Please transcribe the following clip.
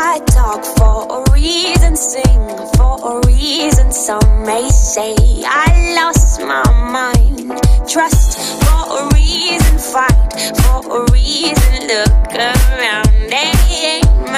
I talk for a reason, sing for a reason. Some may say I lost my mind. Trust for a reason, fight for a reason. Look around, they ain't